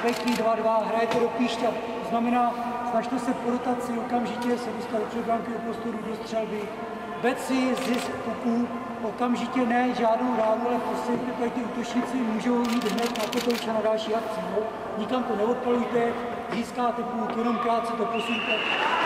pěkný 2-2, hrajete do píšťa, to znamená, snažte se po rotaci okamžitě se dostat do předbrankového prostoru, do střelby, beci, zisk puku, okamžitě ne žádnou ránu, ale prostě tady ty útočníci můžou jít hned na kotouč a na další akci. No? Nikam to neodpalujte, získáte puk, jenom krátce to posuňte.